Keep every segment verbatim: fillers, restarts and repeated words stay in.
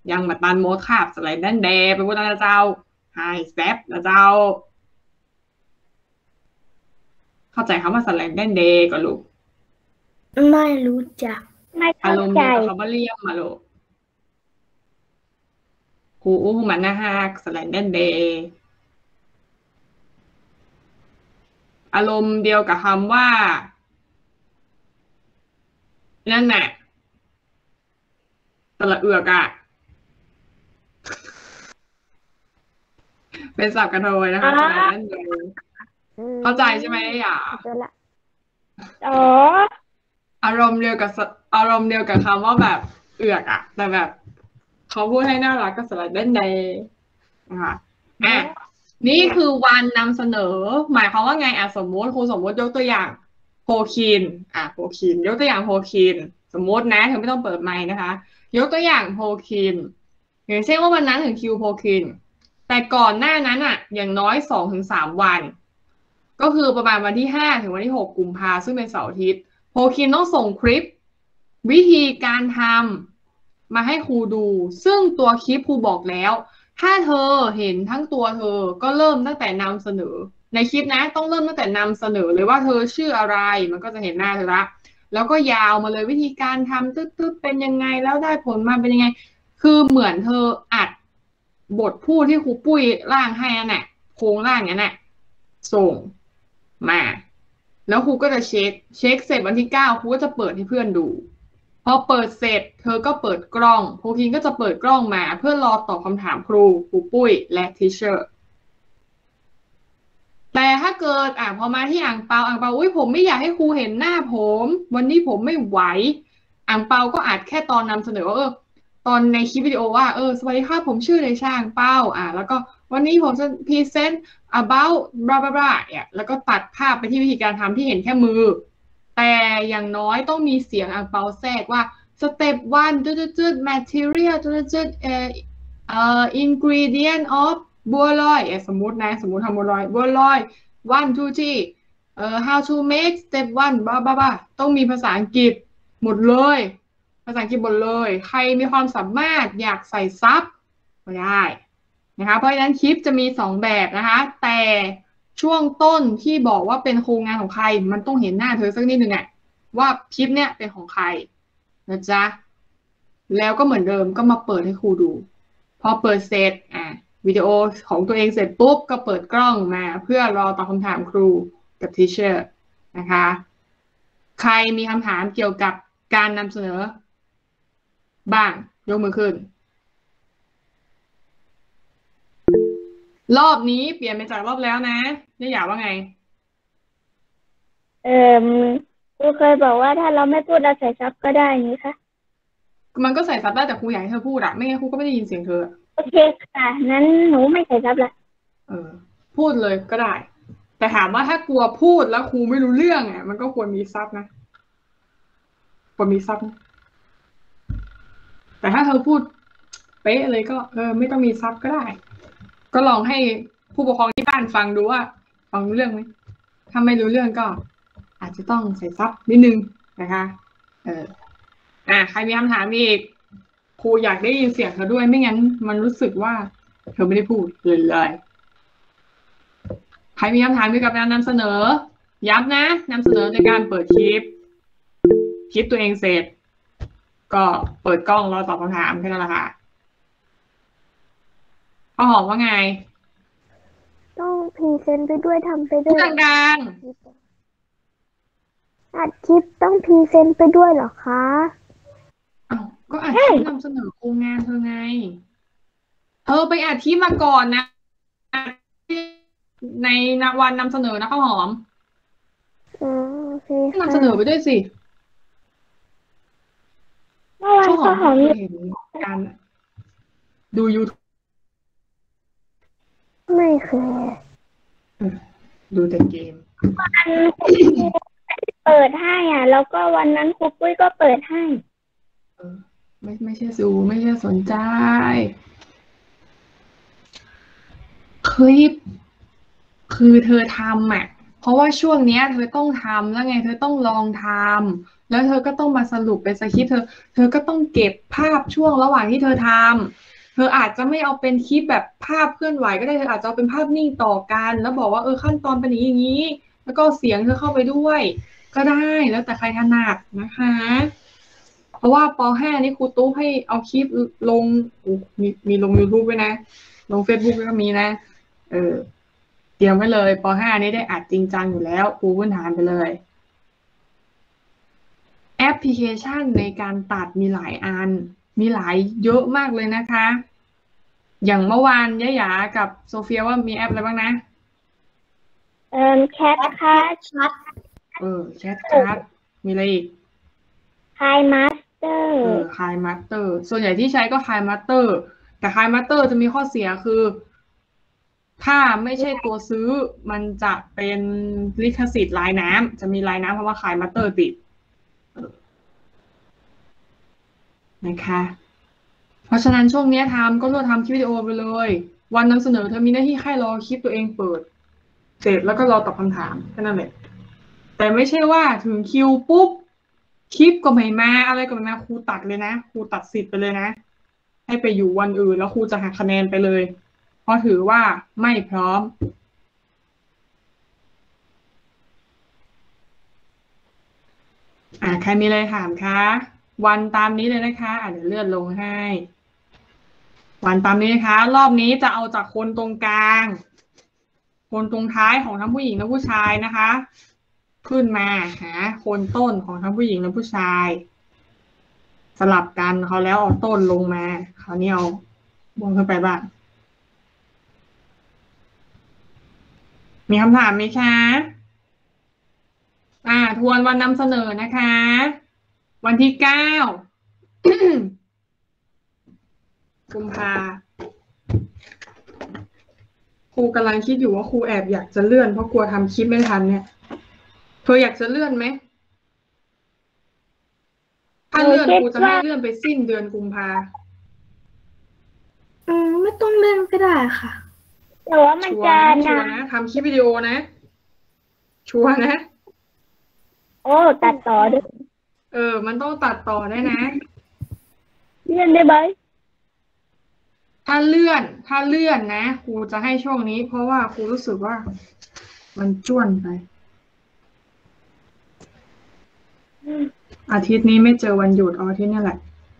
ยังมาตันโมดคาบสไลด์แดนแดไปพูดนะเจ้าไฮแซปนะเจ้าเข้าใจคำว่าสไลด์แดนแดก่อนลูกไม่รู้จักไม่อาเข้ารมณ์ใจเดียวกับคำว่าเลี่ยมมาลูกครูอู้มันนะฮะสไลด์แดนแดอารมณ์เดียวกับคำว่านั่นแหละสระเอือกอะเป็นศัพท์กระโดยนะคะสไลด์แดนแดเข้าใจใช่ไหมอ่ะเจอละอ๋ออารมณ์เดียวกับสอารมณ์เดียวกับคำว่าแบบเอือกอะแต่แบบเขาพูดให้น่ารักก็สไลด์แดนแดนะคะอ่ะนี่คือวันนำเสนอหมายความว่าไงอ่ะสมมติครูสมมติยกตัวอย่างโพคินอ่ะโพคินยกตัวอย่างโพคินสมมตินะเธอไม่ต้องเปิดไมค์นะคะยกตัวอย่างโพคินอย่างเช่นว่าวันนั้นถึงคิวโพคินแต่ก่อนหน้านั้นอ่ะอย่างน้อยสองถึงสามวันก็คือประมาณวันที่ห้าถึงวันที่หกกุมภาซึ่งเป็นเสาร์อาทิตย์โพคินต้องส่งคลิปวิธีการทำมาให้ครูดูซึ่งตัวคลิปครูบอกแล้ว ถ้าเธอเห็นทั้งตัวเธอก็เริ่มตั้งแต่นำเสนอในคลิปนะต้องเริ่มตั้งแต่นำเสนอเลยว่าเธอชื่ออะไรมันก็จะเห็นหน้าเธอละแล้วก็ยาวมาเลยวิธีการทำตึ๊ดๆเป็นยังไงแล้วได้ผลมาเป็นยังไงคือเหมือนเธออัดบทพูดที่ครูปุ้ยร่างให้นั่นแหละโครงร่างนั้นแหละส่งมาแล้วครูก็จะเช็คเช็คเสร็จวันที่เก้าครูก็จะเปิดให้เพื่อนดู พอเปิดเสร็จเธอก็เปิดกล้องครูคิงก็จะเปิดกล้องมาเพื่อรอตอบคำถามครูครูปุ้ยและทิเชอร์แต่ถ้าเกิดอ่ะพอมาที่อ่างเปาอ่างเปาอุ้ยผมไม่อยากให้ครูเห็นหน้าผมวันนี้ผมไม่ไหวอ่างเปาก็อาจแค่ตอนนำเสนอว่าเออตอนในคลิปวิดีโอว่าเออสวัสดีค่ะผมชื่อเลยช่างเปาอ่ะแล้วก็วันนี้ผมจะพรีเซนต์ about blah blah blah เนี่ยแล้วก็ตัดภาพไปที่วิธีการทำที่เห็นแค่มือแต่อย่างน้อยต้องมีเสียงอ่างเปาแทรกว่า สเต็ปวันจุดจุดจุด material จุดจุดจุดเอ่อเอ่อ ingredient of บัวลอยเออสมมตินะสมมติทำบัวลอยบัวลอย one two three เอ่อ how to make step one บ้าบ้าบ้าต้องมีภาษาอังกฤษหมดเลยภาษาอังกฤษหมดเลยใครมีความสามารถอยากใส่ซับก็ได้นะคะเพราะฉะนั้นคลิปจะมีสองแบบนะคะแต่ช่วงต้นที่บอกว่าเป็นโครงงานของใครมันต้องเห็นหน้าเธอสักนิดหนึ่งอะว่าคลิปเนี้ยเป็นของใคร นะจ๊ะแล้วก็เหมือนเดิมก็มาเปิดให้ครูดูพอเปิดเสร็จอ่ะวิดีโอของตัวเองเสร็จปุ๊บก็เปิดกล้องมาเพื่อรอตอบคำถามครูกับทีเชอร์นะคะใครมีคำถามเกี่ยวกับการนำเสนอบ้างยกมือขึ้นรอบนี้เปลี่ยนไปจากรอบแล้วนะนี่อยากว่าไงเออครูเคยบอกว่าถ้าเราไม่พูดเราใส่ซับก็ได้นี่คะมันก็ใส่ซับได้แต่ครูอยากให้เธอพูดอะไม่งั้นครูก็ไม่ได้ยินเสียงเธอโอเคค่ะนั้นหนูไม่ใส่ซับละเออพูดเลยก็ได้แต่ถามว่าถ้ากลัวพูดแล้วครูไม่รู้เรื่องอ่ะมันก็ควรมีซับนะควรมีซับนะ แต่ถ้าเธอพูดเป๊ะเลยก็เออไม่ต้องมีซับก็ได้ก็ลองให้ผู้ปกครองที่บ้านฟังดูว่าฟังรู้เรื่องไหมถ้าไม่รู้เรื่องก็อาจจะต้องใส่ซับนิดนึงนะคะเอออ่ะใครมีคำถามอีกครูอยากได้ยินเสียงเธอด้วยไม่งั้นมันรู้สึกว่าเธอไม่ได้พูดเลยเลยใครมีคำถามเกี่ยวกับการนำเสนอย้ำนะนำเสนอในการเปิดคลิปคลิปตัวเองเสร็จก็เปิดกล้องรอตอบคำถามแค่นั้นแหละค่ะข้าวหอมว่าไงต้องพรีเซนต์ไปด้วยทำไปพูดด้วยดังอัดคลิปต้องพรีเซนต์ไปด้วยเหรอคะๆอ้าวก็อัดคลิปนำเสนอโครงงานเธอไงเธอไปอัดคลิปมาก่อนนะในวันนำเสนอนะข้าวหอมอ๋อโอเคนำเสนอไปค่ะด้วยสิเมื่อวานข้าวหอมข้าวหอมเคยเห็นการดูยูทูบไม่เคยดูแต่เกมเปิดให้อ่ะแล้วก็วันนั้นครูปุ้ยก็เปิดให้เออไม่ไม่ใช่ซูไม่ใช่สนใจคลิปคือเธอทำอ่ะเพราะว่าช่วงเนี้ยเธอต้องทำแล้วไงเธอต้องลองทำแล้วเธอก็ต้องมาสรุปเป็นสคริปต์เธอเธอก็ต้องเก็บภาพช่วงระหว่างที่เธอทำเธออาจจะไม่เอาเป็นคลิปแบบภาพเคลื่อนไหวก็ได้เธออาจจะเอาเป็นภาพนิ่งต่อกันแล้วบอกว่าเออขั้นตอนเป็นอย่างนี้อย่างนี้แล้วก็เสียงเธอเข้าไปด้วยก็ได้แล้วแต่ใครถนัดนะคะเพราะว่าป .ห้า นี่ครูตู้ให้เอาคลิปลงมีมีลง YouTube ด้วยนะลง Facebook ก็มีนะเออเตรียมไว้เลยป .ห้า นี่ได้อัดจริงจังอยู่แล้วครูพื้นฐานไปเลยแอปพลิเคชันในการตัดมีหลายอันมีหลายเยอะมากเลยนะคะอย่างเมื่อวานยะหยากับโซเฟียว่ามีแอปอะไรบ้างนะเอ่อแคทคัทชัดเออแชทคัทมีอะไรอีกไฮมาสเตอร์เออคายมาสเตอร์ส่วนใหญ่ที่ใช้ก็คายมาสเตอร์แต่คายมาสเตอร์จะมีข้อเสียคือ ถ้าไม่ใช่ตัวซื้อมันจะเป็นลิขสิทธิ์ลายน้ำจะมีลายน้ำเพราะว่าคายมาสเตอร์ติดนะคะเพราะฉะนั้นช่วงนี้ทำก็รวดทำคลิปวิดีโอไปเลยวันนำเสนอเธอมีหน้าที่แค่รอคลิปตัวเองเปิดเสร็จแล้วก็รอตอบคำถามแค่นั้นแหละแต่ไม่ใช่ว่าถึงคิวปุ๊บคลิปก็ไม่มาอะไรก็ไม่มาครูตัดเลยนะครูตัดสิทธิ์ไปเลยนะให้ไปอยู่วันอื่นแล้วครูจะหักคะแนนไปเลยเพราะถือว่าไม่พร้อมอ่าใครมีอะไรถามคะวันตามนี้เลยนะคะอ่าเดี๋ยวเลื่อนลงให้วันตามนี้นะคะรอบนี้จะเอาจากคนตรงกลางคนตรงท้ายของทั้งผู้หญิงและผู้ชายนะคะขึ้นมาหาคนต้นของทั้งผู้หญิงและผู้ชายสลับกันเขาแล้วเอาต้นลงมาเขาเนี่ยเอาบนขึ้นไปบ้างมีคำถามไหมคะอ่าทวนวันนำเสนอนะคะวันที่เก้า กุมภาครูกำลังคิดอยู่ว่าครูแอบอยากจะเลื่อนเพราะกลัวทำคลิปไม่ทันเนี่ยเธออยากจะเลื่อนไหมถ้าเลื่อนครูจะให้เลื่อนไปสิ้นเดือนกุมภาอืมไม่ต้องเล่นก็ได้ค่ะแต่ว่ามันจะนานนะทำคลิปวิดีโอนะชัวร์นะโอ้ตัดต่อด้วยเออมันต้องตัดต่อได้นะเลื่อนได้ไหมถ้าเลื่อนถ้าเลื่อนนะครูจะให้ช่วงนี้เพราะว่าครูรู้สึกว่ามันจ้วนไปอาทิตย์นี้ไม่เจอวันหยุดอาทิตย์นี่แหละ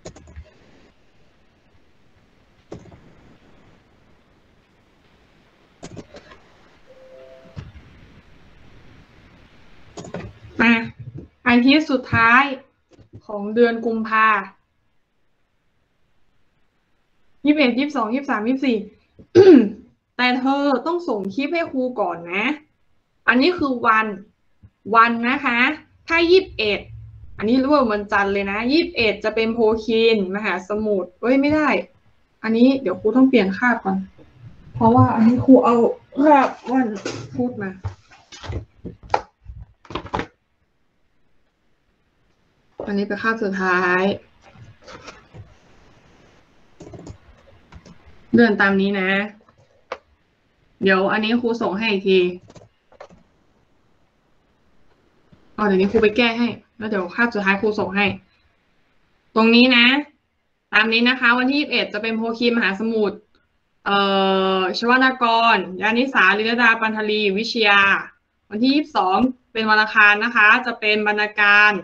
มาอาทิตย์สุดท้ายของเดือนกุมภายี่สิบเอ็ดยี่สิบสองยี่สิบสามยี่สิบสี่แต่เธอต้องส่งคลิปให้ครูก่อนนะอันนี้คือวันวันนะคะถ้ายี่สิบเอ็ดอันนี้รู้ว่าวันจันทร์เลยนะยี่สิบเอ็ดจะเป็นโพคินมหาสมุทรเอ้ยไม่ได้อันนี้เดี๋ยวครูต้องเปลี่ยนคาบก่อนเพราะว่าอันนี้ครูเอาคาบวันพูดมาอันนี้เป็นคาบสุดท้ายเดินตามนี้นะเดี๋ยวอันนี้ครูส่งให้อีกทีเอาเดี๋ยวนี้ครูไปแก้ให้แล้วเดี๋ยวคาบสุดท้ายครูส่งให้ตรงนี้นะตามนี้นะคะวันที่ยี่สิบเอ็ดจะเป็นโพคีมหาสมุทรเอ่อชวนากรยานิสาลิลดาปันธลีวิชยาวันที่ยี่สิบสองเป็นวันอังคารนะคะจะเป็นบรรณาการ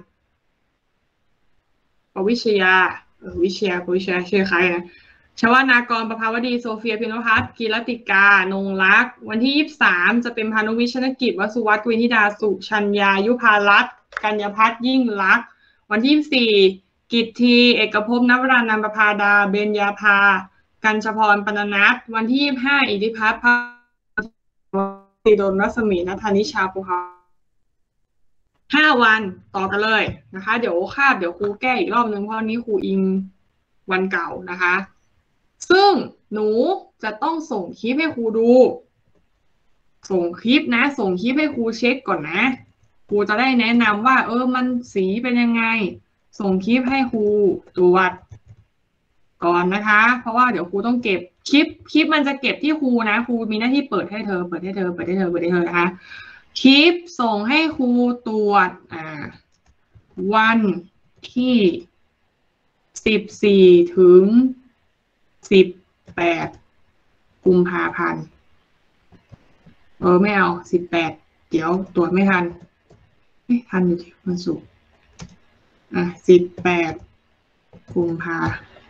ปวิชยาเออวิชยาปวิชยาชื่อใครนะชวนากรประภาวดีโซเฟียพินพัฒน์กีรติกานงรักวันที่ยี่สิบสามจะเป็นพานุวิชนกิจวสุวัฒน์กุลธิดาสุชัญญายุพารัตน์กัญญพัฒน์ยิ่งลักษณ์วันที่ยี่สิบสี่กิตทีเอกภพนวรานันประภาดาเบญญาภากัญชพรปนนัทวันที่ยี่สิบห้าอิทธิพัฒน์ติดลรัศมีนัทนิชาภูเขาห้าวันต่อกันเลยนะคะเดี๋ยวคาบเดี๋ยวครูแก้อีกรอบนึงเพราะนี้ครูอิงวันเก่านะคะซึ่งหนูจะต้องส่งคลิปให้ครูดูส่งคลิปนะส่งคลิปให้ครูเช็คก่อนนะครูจะได้แนะนำว่าเออมันสีเป็นยังไงส่งคลิปให้ครูตรวจก่อนนะคะเพราะว่าเดี๋ยวครูต้องเก็บคลิปคลิปมันจะเก็บที่ครูนะครูมีหน้าที่เปิดให้เธอเปิดให้เธอเปิดให้เธอเปิดให้เธอนะคะคลิปส่งให้ครูตรวจอ่าวันที่สิบสี่ถึงสิบแปดกุมภาพันธ์เออไม่เอาสิบแปดเดี๋ยวตรวจไม่ทันไม่ทันอยู่ที่วันศุกร์อ่ะสิบแปดกุมภา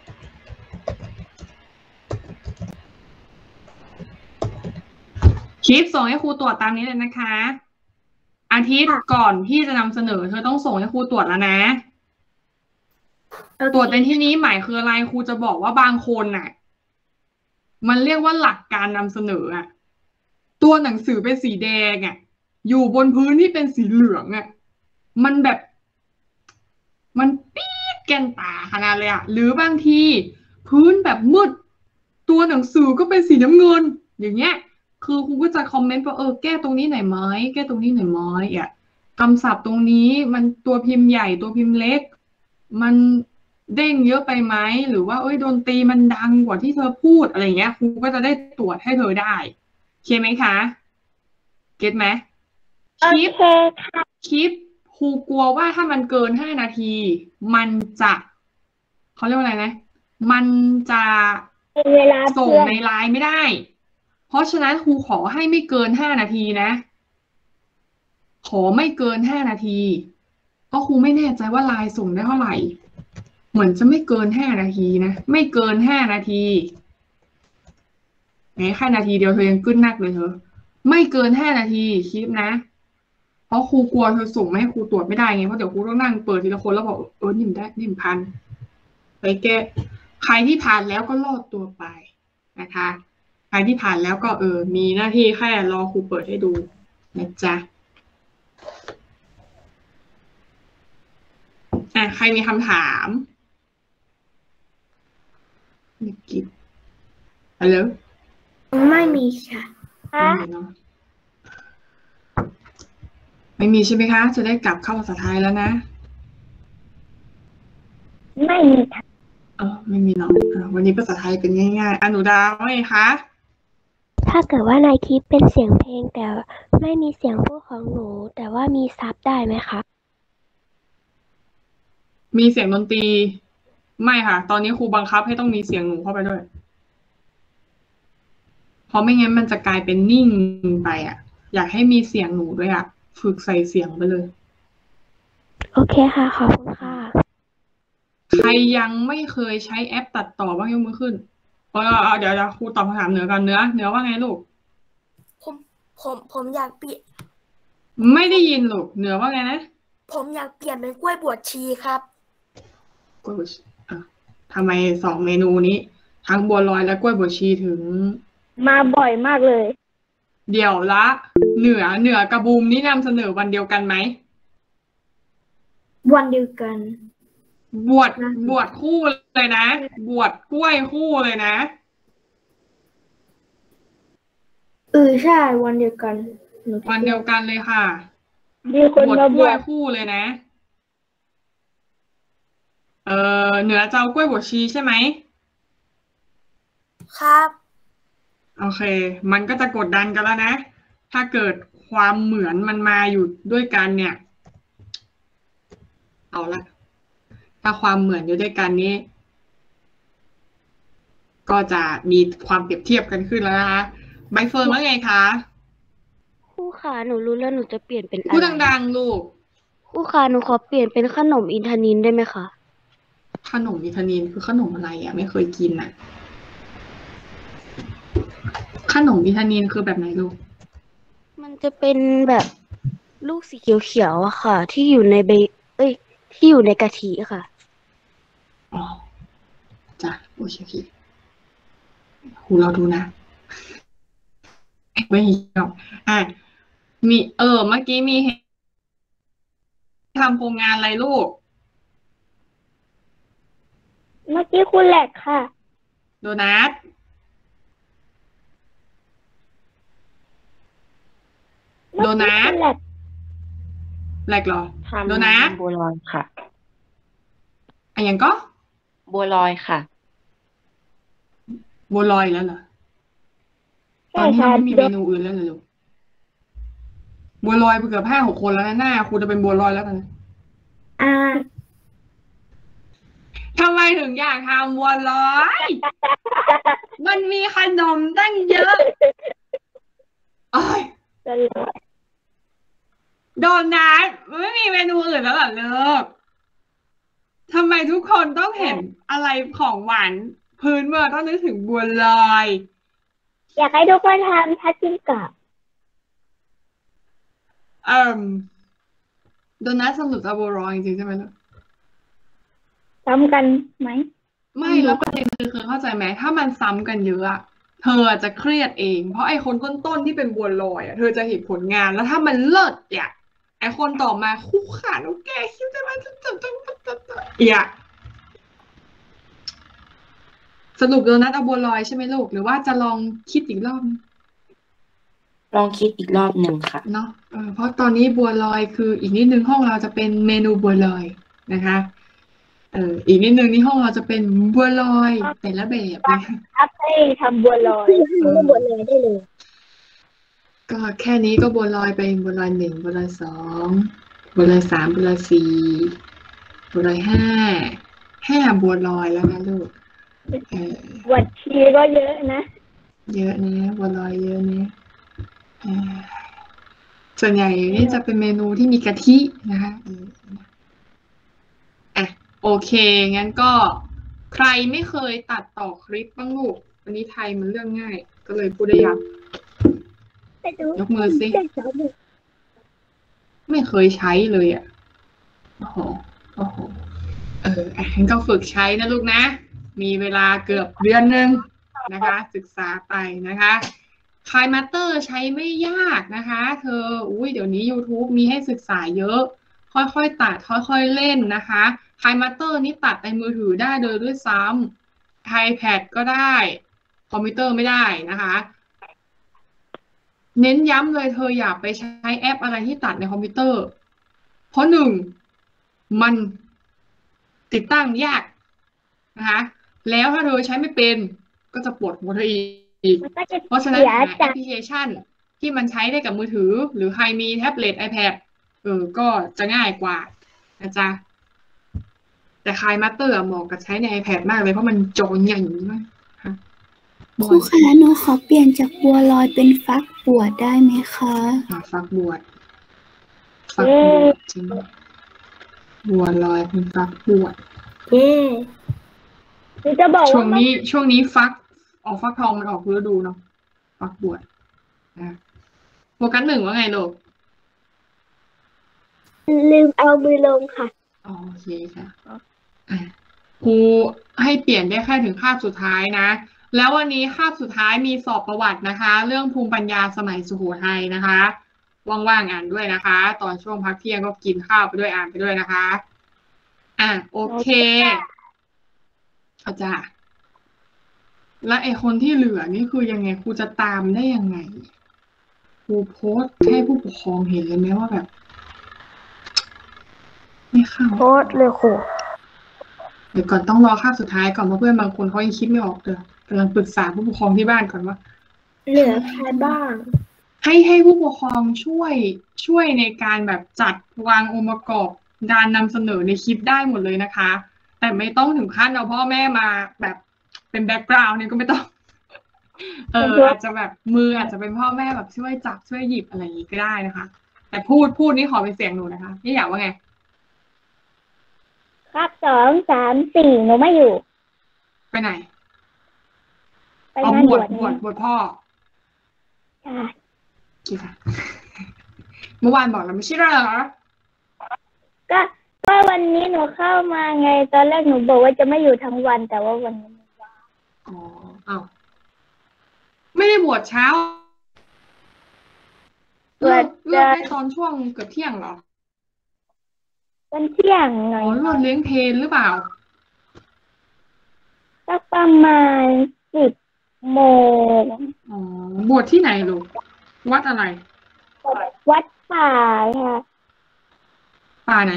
คลิปส่งให้ครูตรวจตามนี้เลยนะคะอาทิตย์ก่อนที่จะนำเสนอเธอต้องส่งให้ครูตรวจแล้วนะตรวจในที่นี้หมายคืออะไรครูจะบอกว่าบางคนน่ะมันเรียกว่าหลักการนำเสนออ่ะตัวหนังสือเป็นสีแดงอ่ะอยู่บนพื้นที่เป็นสีเหลืองอ่ะมันแบบมันปี๊ดแกนตาขนาดเลยอ่ะหรือบางทีพื้นแบบมืดตัวหนังสือก็เป็นสีน้ำเงินอย่างเงี้ยคือครูก็จะคอมเมนต์ว่าเออแก้ตรงนี้หน่อยไหมแก้ตรงนี้หน่อยไหมอ่ะคำศัพท์ตรงนี้มันตัวพิมพ์ใหญ่ตัวพิมพ์เล็กมันเด้งเยอะไปไหมหรือว่าเอ้ยดนตรีมันดังกว่าที่เธอพูดอะไรเงี้ยครูก็จะได้ตรวจให้เธอได้โอเคไหมคะเก็ตไหมคลิปคลิปครูกลัวว่าถ้ามันเกินห้านาทีมันจะเขาเรียกว่าอะไรนะมันจะเวลาส่งเพื่อนในไลน์ไม่ได้เพราะฉะนั้นครูขอให้ไม่เกินห้านาทีนะขอไม่เกินห้านาทีเพราะครูไม่แน่ใจว่าไลน์ส่งได้เท่าไหร่เหมือนจะไม่เกินห้านาทีนะไม่เกินห้านาทีแหมแค่นาทีเดียวเธอยังกึ้นนักเลยเธอไม่เกินห้านาทีคลิปนะเพราะครูกลัวเธอส่งไม่ให้ครูตรวจไม่ได้ไงเพราะเดี๋ยวครูต้องนั่งเปิดทีละคนแล้วบอกเออนิ่มได้นิ่มพันไปแก้ใครที่ผ่านแล้วก็รอดตัวไปนะคะใครที่ผ่านแล้วก็เออมีหน้าที่แค่รอครูเปิดให้ดูนะจ๊ะอ่ะใครมีคำถามนี่กิ๊บฮัลโหลไม่มีค่ะคะไม่มีเนอะไม่มีใช่ไหมคะจะได้กลับเข้าภาษาไทยแล้วนะไม่มีค่ะเออไม่มีเนาะอ่ะวันนี้ภาษาไทยเป็นง่ายๆอ่ะหนูดาวว่าไงคะถ้าเกิดว่าในคลิปเป็นเสียงเพลงแต่ไม่มีเสียงพูดของหนู แต่ว่ามีซับได้ไหมคะมีเสียงดนตรีไม่ค่ะ ตอนนี้ครูบังคับให้ต้องมีเสียงหนูเข้าไปด้วยเพราะไม่งั้นมันจะกลายเป็นนิ่งไปอ่ะ อยากให้มีเสียงหนูด้วยอ่ะฝึกใส่เสียงไปเลยโอเคค่ะ ขอบคุณค่ะใครยังไม่เคยใช้แอปตัดต่อบ้างยกมือขึ้นเออเอาเดี๋ยวเดี๋ยวครูตอบคำถามเหนือกันเนื้อเนื้อว่าไงลูกผมผมผมอยากเปลี่ยนไม่ได้ยินลูกเหนือว่าไงนะผมอยากเปลี่ยนเป็นกล้วยบวชชีครับกล้วยบวชชีอ่ะทำไมสองเมนูนี้ ทั้งบัวลอยและกล้วยบวชชีถึงมาบ่อยมากเลยเดี๋ยวละเหนือเหนือกับบูมนี่นำเสนอวันเดียวกันไหมวันเดียวกันบวชบวชคู่เลยนะ บวชกล้วยคู่เลยนะเออใช่วันเดียวกันหนูคิวันเดียวกันเลยค่ะมีคนบวชมาก บล้ว วยชคู่เลยนะ เออเหนือจะเอากล้วยบวชชีใช่ไหมครับโอเค มันก็จะกดดันกันแล้วนะ ถ้าเกิดความเหมือนมันมาอยู่ด้วยกันเนี่ย เอาละ ถ้าความเหมือนอยู่ด้วยกันนี้ ก็จะมีความเปรียบเทียบกันขึ้นแล้วนะคะใบเฟิร์นว่าไงคะครูค่ะหนูรู้แล้วหนูจะเปลี่ยนเป็นอะพูดไรดังๆลูกครูค่ะหนูขอเปลี่ยนเป็นขนมอินทนินได้ไหมคะขนมวิตามินคือขนมอะไรอ่ะ ไม่เคยกินอ่ะ ขนมวิตามินคือแบบไหนลูกมันจะเป็นแบบลูกสีเขียวๆอะค่ะ ที่อยู่ในใบเอ้ย ที่อยู่ในกะทิค่ะอ๋อจ้ะโอเคโอเคครูเราดูนะไม่เกี่ยวอ่ะมี เออ เมื่อกี้มีทำโครงงานอะไรลูกเมื่อกี้คุณแหลกค่ะโดนัทเมื่อโดนักี้ทคุณแหลกแหลกเหรอทำโดนัทบัวลอยค่ะอันยังก็บัวลอยค่ะบัวลอยแล้วเหรอ ตใช่อนนี้ค่ะเราไม่มีเมนูอื่นแล้วเหรอลูก บัวลอยไปเกือบห้าหกคนแล้วนะหน้าครูจะเป็นบัวลอยแล้วกันอ่าทำไมถึงอยากทำบัวลอย มันมีขนมตั้งเยอะเอ้ยก็เลยโดนัทมันไม่มีเมนูอื่นแล้วเหรอเลิกทำไมทุกคนต้องเห็นอะไรของหวานพื้นเมืองต้องนึกถึงบัวลอยอยากให้ทุกคนทำทัดจิ้มกรอบเอ่มโดนัทสรุปจะบัวลอยจริงๆใช่ไหมล่ะซ้ำกันไหมไม่แล้วประเด็นคือคือเข้าใจไหมถ้ามันซ้ำกันเยอะอะเธอจะเครียดเอง เพราะไอ้คนต้นๆที่เป็นบัวลอยอะเธอจะเห็นผลงานแล้วถ้ามันเลิศเนี่ยไอ้คนต่อมาคู่ขาแล้วแกคิดจะมาจะจะจะจะจะอย่าสรุปโดนัทเอาบัวลอยใช่ไหมลูกหรือว่าจะลองคิดอีกรอบนึงลองคิดอีกรอบหนึ่งค่ะเนาะเออเพราะตอนนี้บัวลอยคืออีกนิดนึงห้องเราจะเป็นเมนูบัวลอยนะคะ เอออีกนิดนึงนี่ห้องเราจะเป็นบัวลอยแต่ละแบบเลยอัพให้ทำบัวลอยทำบัวลอยได้เลยก็แค่นี้ก็บัวลอยไปบัวลอยหนึ่งบัวลอยสองบัวลอยสามบัวลอยสี่บัวลอยห้าห้าบัวลอยแล้วนะลูกเออบวชชีก็เยอะนะเยอะนะบัวลอยเยอะนะเออส่วนใหญ่นี่จะเป็นเมนูที่มีกะทินะคะเอออ่ะโอเคงั้นก็ใครไม่เคยตัดต่อคลิปบ้างลูกวันนี้ไทยมันเรื่องง่าย ก็เลยพูดได้ยาวไปดูยกมือสิได้สองหนึ่งไม่เคยใช้เลยอ่ะ โอ้โห โอ้โห เอออ่ะงั้นก็ฝึกใช้นะลูกนะ มีเวลาเกือบเดือนหนึ่งนะคะ ศึกษาไปนะคะคายมาสเตอร์ใช้ไม่ยากนะคะ เธอ อุ้ยเดี๋ยวนี้ YouTube มีให้ศึกษาเยอะ ค่อยๆตัด ค่อยๆเล่นนะคะคายมาสเตอร์นี่ตัดในมือถือได้เลยด้วยซ้ำ iPad ก็ได้ คอมพิวเตอร์ไม่ได้นะคะ เน้นย้ำเลยเธออย่าไปใช้แอปอะไรที่ตัดในคอมพิวเตอร์ เพราะหนึ่งมันติดตั้งยากนะคะ แล้วถ้าเธอใช้ไม่เป็นก็จะปวดหัวเธออีกมันก็จะเพราะฉะนั้นเสียหาแอจากปพลิเคชันที่มันใช้ได้กับมือถือ หรือใครมีแท็บเล็ต iPad เออก็จะง่ายกว่านะจ๊ะแต่คายมาสเตอร์เหมาะกับใช้ใน iPad มากเลยเพราะมันจอใหญ่มากค่ะครูคะหนูขอเปลี่ยนจากบัวลอยเป็นฟักบวชได้ไหมคะอ่ะฟักบวชฟักบวชจริงบัวลอยเป็นฟักบวชเย่หรือจะบอกช่วว่างนี้ช่วงนี้ฟักออกฟักทองมันออกฤดูเนาะฟักบวชนะโฟกัสหนึ่งว่าไงลูกลืมเอามือลงค่ะอ๋อโอเคค่ะอ่ะครูให้เปลี่ยนได้แค่ถึงคาบสุดท้ายนะ แล้ววันนี้คาบสุดท้ายมีสอบประวัตินะคะ เรื่องภูมิปัญญาสมัยสุโขทัยนะคะ ว่างๆอ่านด้วยนะคะ ตอนช่วงพักเที่ยงก็กินข้าวไปด้วยอ่านไปด้วยนะคะ อ่ะโอเคเอาจ้ะแล้วไอ้คนที่เหลือนี่คือยังไงครูจะตามได้ยังไงครูโพสต์ให้ผู้ปกครองเห็นเลยไหมว่าแบบ ไม่เข้าโพสต์เลยครูเดี๋ยวก่อนต้องรอคาบสุดท้ายก่อนเพราะเพื่อนบางคนเขายังคิดไม่ออกเลยกำลังปรึกษาผู้ปกครองที่บ้านก่อนว่าเหลือใครบ้างให้ให้ผู้ปกครองช่วยช่วยในการแบบจัดวางองค์ประกอบการนำเสนอในคลิปได้หมดเลยนะคะ แต่ไม่ต้องถึงขั้นเอาพ่อแม่มาแบบเป็นแบ็กกราวน์เนี่ยก็ไม่ต้อง เอออาจจะแบบมืออาจจะเป็นพ่อแม่แบบช่วยจับช่วยหยิบอะไรอย่างนี้ก็ได้นะคะ แต่พูดพูดนี่ขอเป็นเสียงหนูนะคะนี่อยากว่าไงครับสองสามสี่หนูไม่อยู่ไปไหนไปเอางานบบ ววชชบวชบวชพ่อค่ะกี่ค่ะ เมื่อวานบอกแล้วไม่ใช่เหรอก็ก็วันนี้หนูเข้ามาไง ตอนแรกหนูบอกว่าจะไม่อยู่ทั้งวัน แต่ว่าวันนี้อ๋ออ้าวไม่ได้บวชเช้าบวเลิชกเลิจะกได้ตอนช่วงเกือบเที่ยงเหรอวันเที่ยงหน่อ๋ออย เลิกเลี้ยงเพลนหรือเปล่าสักประมาณสิบโมงอ๋อ บวชที่ไหนลูก วัดอะไรวัดป่าค่ะป่าไหน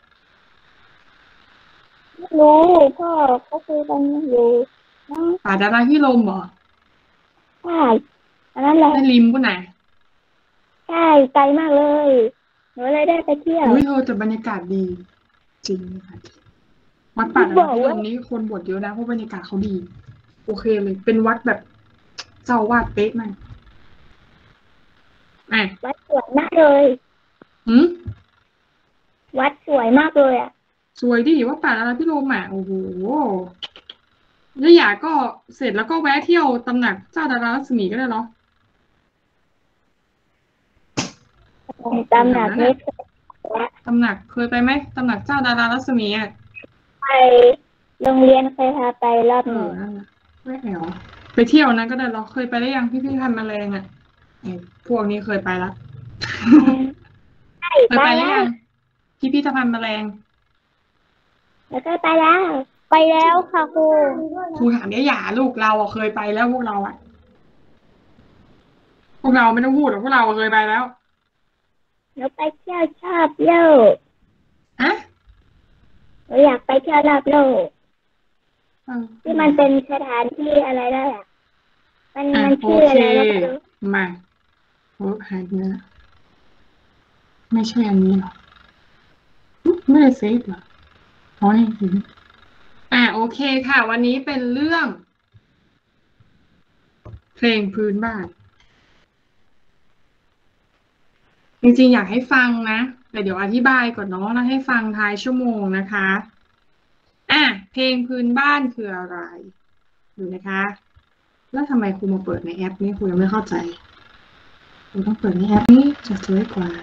ไม่รู้พ่อเขาคุยกันอยู่นะป่าดาราพิรมย์เหรอใช่อันนั้นแหละในริมกูไหนใช่ไกลมากเลยหนูเลยได้ไปเที่ยวอุ้ยเธอแต่บรรยากาศดีจริงค่ะวัดป่าดอนที่นี้คนบวชเยอะนะเพราะบรรยากาศเขาดี โอเคเลยเป็นวัดแบบเจ้าวาดเป๊ะมากอ่ะวัดสวยมากเลยหืมวัดสวยมากเลยอ่ะสวยดิวัดป่าดอนพิโรมอ่ะโอ้โหแล้วอยากก็เสร็จแล้วก็แวะเที่ยวตำหนักเจ้าดารารัศมีก็ได้เหรอตำหนักนี้ตำหนักเคยไปไหมตำหนักเจ้าดารารัศมีอ่ะไปโรงเรียนเคยพาไปรอบเอหนึ่อง นั่นแหละไม่แอวไปเที่ยวนั้นก็ได้เหรอเคยไปได้ยังพี่พี่พันธุ์แมลงอ่ะไอ้พวกนี้เคยไปละใช่เคยไปไปได้แล้ยัวงพิพิธภัณฑ์แมลงแล้วก็ไปแล้ว ไปแล้วค่ะครูครูถามเนี่ยอย่าลูกเราอ่ะเคยไปแล้วพวกเราอ่ะพวกเราไม่ต้องพูดหรอกพวกเราเคยไปแล้วแล้วไปเที่ยวชอบโลกอะหนูอยากไปเที่ยวรอบโลกเออที่มันเป็นสถานที่อะไรได้อะมันอ่ะมันโอชื่อเคอะไรแล้วไม่รู้มาโอ้หายไปแล้วไม่ใช่อันนี้หรออุ๊ยไม่ได้เซฟเหรออ๋อนี่ถึงอ่ะโอเคค่ะ วันนี้เป็นเรื่อง เพลงพื้นบ้าน จริงๆอยากให้ฟังนะแต่เดี๋ยวอธิบายก่อนเนาะแล้วให้ฟังท้ายชั่วโมงนะคะอ่ะเพลงพื้นบ้านคืออะไรดูนะคะ แล้วทำไมครูมาเปิดในแอปนี้ครูยังไม่เข้าใจครูต้องเปิดในแอปนี้จะสวยกว่า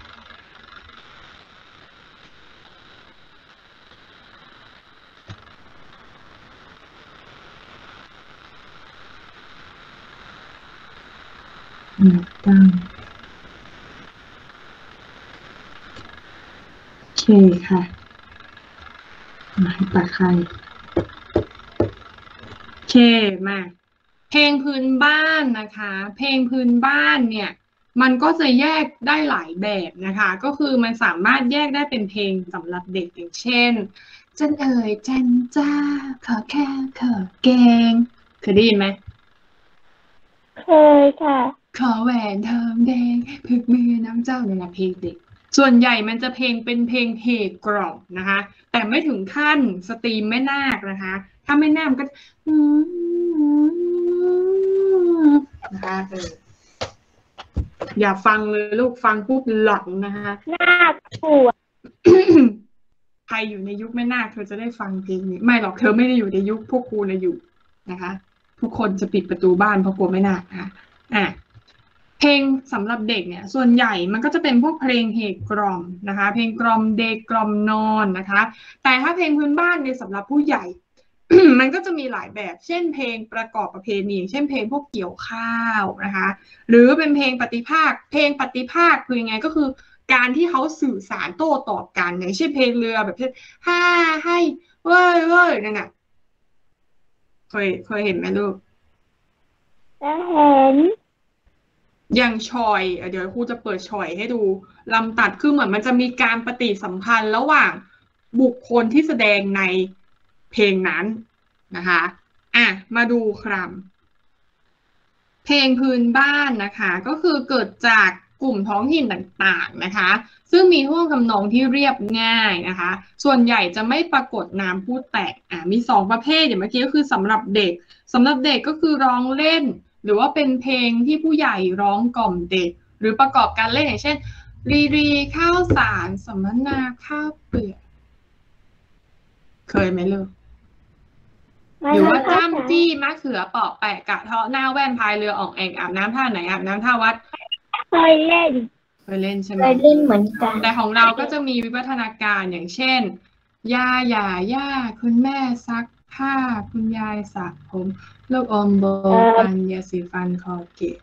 อืมตั้งโอเคค่ะมาให้ตัดใครโอเคมาเพลงพื้นบ้านนะคะ เพลงพื้นบ้านเนี่ยมันก็จะแยกได้หลายแบบนะคะ ก็คือมันสามารถแยกได้เป็นเพลงสำหรับเด็กอย่างเช่นจันเอ๋ยจันจ้าขอแค่ขอแกงเคยได้ยินไหมเคยค่ะขอแหวนทองแดงพึกมือน้ำเจ้าเนี่ยนะเพลงเด็กส่วนใหญ่มันจะเพลงเป็นเพลงเพลงกล่อมนะคะ แต่ไม่ถึงขั้นสตรีมแม่นาคนะคะ ถ้าแม่นาคก็นะคะเอออย่าฟังเลยลูกฟังปุ๊บหลอนนะคะน่ากลัวใครอยู่ในยุคแม่นาคเธอจะได้ฟังเพลงนี้ไม่หรอกเธอไม่ได้อยู่ในยุคพวกกูนะอยู่นะคะ ทุกคนจะปิดประตูบ้านเพราะกลัวแม่นาคนะคะอ่ะเพลงสำหรับเด็กเนี่ยส่วนใหญ่มันก็จะเป็นพวกเพลงเฮกล่อมนะคะ เพลงกล่อมเด็กกล่อมนอนนะคะ แต่ถ้าเพลงพื้นบ้านในสำหรับผู้ใหญ่ มันก็จะมีหลายแบบ เช่นเพลงประกอบประเพณีเช่นเพลงพวกเกี่ยวข้าวนะคะ หรือเป็นเพลงปฏิภาคเพลงปฏิภาคคือยังไงก็คือการที่เขาสื่อสารโต้ตอบกันอย่างเช่นเพลงเรือแบบเช่นฮ่าให้เว้ยเว้ยนั่นน่ะเคยเคยเห็นไหมลูกแล้วเห็นอย่างชอยอ่ะเดี๋ยวครูจะเปิดชอยให้ดูลำตัดคือเหมือนมันจะมีการปฏิสัมพันธ์ระหว่างบุคคลที่แสดงในเพลงนั้นนะคะอ่ะมาดูครับเพลงพื้นบ้านนะคะก็คือเกิดจากกลุ่มท้องถิ่นต่างๆนะคะซึ่งมีท่วงทำนองที่เรียบง่ายนะคะส่วนใหญ่จะไม่ปรากฏนามพูดแตกอ่ะมีสองประเภทอย่างเมื่อกี้ก็คือสำหรับเด็กสำหรับเด็กก็คือร้องเล่นหรือว่าเป็นเพลงที่ผู้ใหญ่ร้องกล่อมเด็กหรือประกอบการเล่นอย่างเช่นรีรีข้าวสารสัมมนาข้าวเปลือกเคยไหมลูกหรือว่าจ้ำจี้มะเขือปอกแปะกะเทาะหน้าแว่นพายเรือออกแอ่งอาบน้ำท่าไหนอาบน้ำท่าวัดเคยเล่นเคยเล่นใช่ไหมเคยเล่นเหมือนกันแต่ของเราก็จะมีวิวัฒนาการอย่างเช่นย่าหย่าย่าคุณแม่ซักผ้าคุณยายสระผมลูกอมโบปันยาสีฟันคอเกต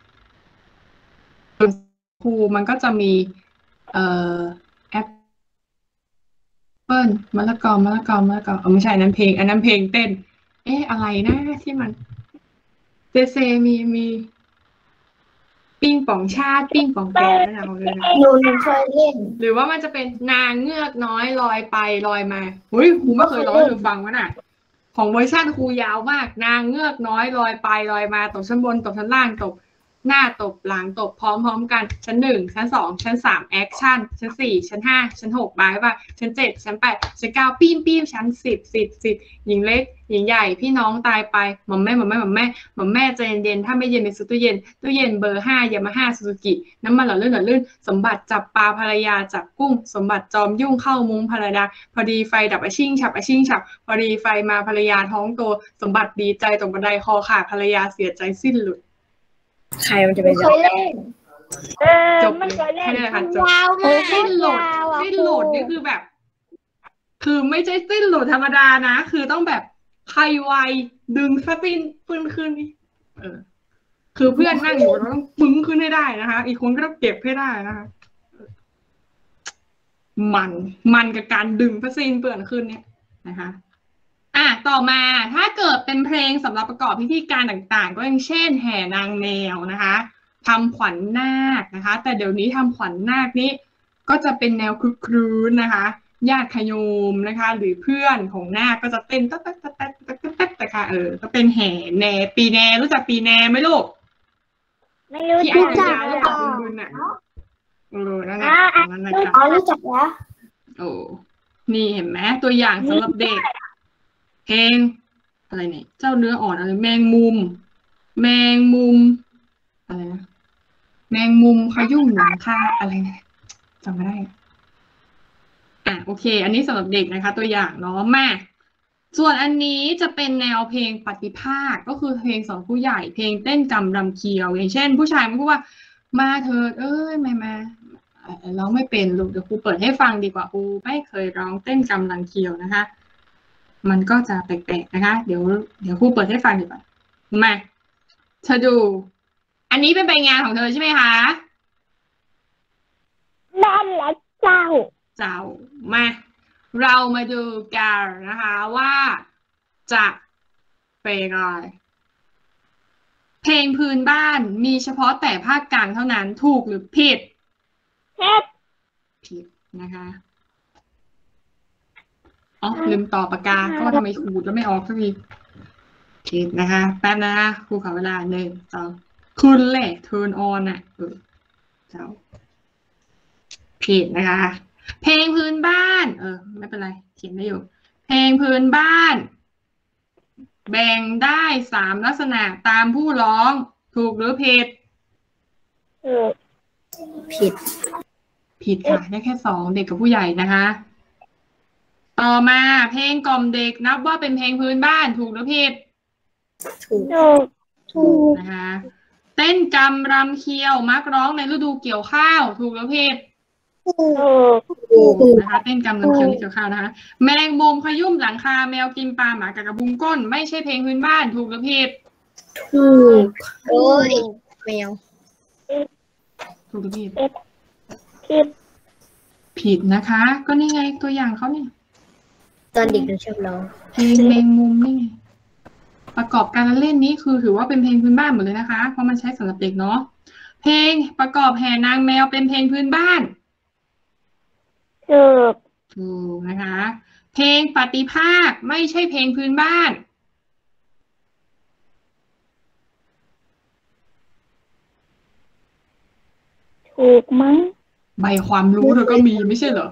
ครูมันก็จะมีเอ่อแอปเปิ้ลมะละกอมะละกอมะละกอเออไม่ใช่อันนั้นเพลงอันนั้นเพลงเต้น เอ๊ะอะไรนะที่มันเซเซมีมีปิ้งป่องชาติปิ้งป่องแกนั่นเอาเลยนะหนูหนูเคยเล่นหรือว่ามันจะเป็นนางเงือกน้อยลอยไปลอยมาเฮ้ยครูไม่เคยร้องให้หนูฟังวะน่ะ ของเวอร์ชันครูยาวมาก นางเงือกน้อยลอยไปลอยมาตกชั้นบนตกชั้นล่างตกหน้าตบหลังตบพร้อมๆกันชั้นหนึ่งชั้นสองชั้นสามแอคชั่นชั้นสี่ชั้นห้าชั้นหกบายบายชั้นเจ็ดชั้นแปดชั้นเก้าปีนปีนชั้นสิบสิบสิบหญิงเล็กหญิงใหญ่พี่น้องตายไปหม่อมแม่หม่อมแม่หม่อมแม่หม่อมแม่ใจเย็นๆถ้าไม่เย็นในซื้อตู้เย็นตู้เย็นเบอร์ห้ายามาฮ่าซูซูกิน้ำมันหล่อลื่นหล่อลื่นสมบัติจับปลาภรรยาจับกุ้งสมบัติจอมยุ่งเข้ามุ้งภรรยาพอดีไฟดับอาชิ่งฉับอาชิ่งฉับพอดีไฟมาภรรยาท้องโตสมบัติดีใจตกบันไดคอขาดภรรยาเสียใจสิ้นหลุดใครมันจะไปเคยเล่น เออจบไม่เคยเลยเล่นแค่นี้แหละค่ะจบยาวเอมาอก สิ้นหลุดยาวอะสิ้นหลุดนี่คือแบบ คือไม่ใช่สิ้นหลุดธรรมดานะ คือต้องแบบใครไวดึงสปินปืนขึ้นนี่เออ คือเพื่อนนั่งอยู่เราต้องปึ้งขึ้นให้ได้นะคะ อีกคนก็ต้องเก็บให้ได้นะคะ มันมันกับการดึงพระซีนเปื่อนขึ้นเนี่ยนะคะ อ่ะต่อมาถ้าเกิดเป็นเพลงสำหรับประกอบพิธีการต่างๆ ก็อย่างเช่น แห่นางแมวนะคะทำขวัญนาคนะคะ แต่เดี๋ยวนี้ทำขวัญนาคนี้ก็จะเป็นแนวคลึกครื้นนะคะญาติขโยมนะคะ หรือเพื่อนของนาคก็จะเต้นตั๊ดตั๊ดตั๊ดตั๊ดตั๊ดตั๊ดนะคะเออก็เป็นแห่แนปีแนรู้จักปีแนไหมลูกไม่รู้ที่จัอาก ยาวๆแล้วแบบบึนๆน่ะเออนั่นแหละอ่านั่นแหละอ๋อรู้จักแล้วโอ้นี่เห็นไหมตัวอย่างสำหรับเด็ก เพลงอะไรเนี่ยเจ้าเนื้ออ่อนอะไรแมงมุม แมงมุมอะไรนะแมงมุมขยุ่มหลังคาอะไรเนี่ยจำไม่ได้อ่ะโอเค อันนี้สำหรับเด็กนะคะ ตัวอย่างเนาะมาส่วนอันนี้จะเป็นแนวเพลงปฏิภาคก็คือเพลงสอนผู้ใหญ่เพลงเต้นกำรำเคียวอย่างเช่น ผู้ชายมันพูดว่ามาเถิดเอ้ยมามาร้องไม่เป็นลูกเดี๋ยวครูเปิดให้ฟังดีกว่าครูไม่เคยร้องเต้นกำรำเคียวนะคะมันก็จะแปลกๆนะคะเดี๋ยวเดี๋ยวครูเปิดให้ฟังดีกว่ามาเธอดู อันนี้เป็นใบงานของเธอใช่ไหมคะนั่นแหละเจ้าเจ้ามาเรามาดูกันนะคะว่าจะเป็นอะไรเพลงพื้นบ้านมีเฉพาะแต่ภาคกลางเท่านั้นถูกหรือผิดเฮ็ดผิดนะคะอ๋อลืมต่อปากกาก็ว่าทำไมขูดแล้วไม่ออกสักทีผิดนะคะแป๊บนะคะครูขอเวลาหนึ่งสองคุณแหละ turn on อ่ะเออเจ้าผิดนะคะเพลงพื้นบ้านเออไม่เป็นไรเขียนได้อยู่เพลงพื้นบ้าน แบ่งได้สามลักษณะตามผู้ร้องถูกหรือผิดเออผิดผิดค่ะได้แค่สองเด็กกับผู้ใหญ่นะคะ ต่อมาเพลงกล่อมเด็กนับว่าเป็นเพลงพื้นบ้านถูกหรือผิดถูกถูกถูกนะคะเต้นกำรำเคียวมักร้องในฤดูเกี่ยวข้าวถูกหรือผิดถูกถูกนะคะเต้นกำรำเคียวที่เกี่ยวข้าวนะคะแมงมุมขยุ่มหลังคาแมวกินปลาหมากับกระบุงก้นไม่ใช่เพลงพื้นบ้านถูกหรือผิดถูกโอ้ยแมวถูกหรือผิดผิดผิดนะคะ ก็นี่ไงตัวอย่างเขาเนี่ยตอนเด็กหนูชอบร้องเพลงแมงมุมนี่ไงประกอบการเล่นนี้คือถือว่าเป็นเพลงพื้นบ้านหมดเลยนะคะเพราะมันใช้สำหรับเด็กเนาะเพลงประกอบแห่นางแมวเป็นเพลงพื้นบ้านถูกถูกนะคะ เพลงปฏิภาคไม่ใช่เพลงพื้นบ้านถูกมั้งใบความรู้เธอก็มีไม่ใช่เหรอ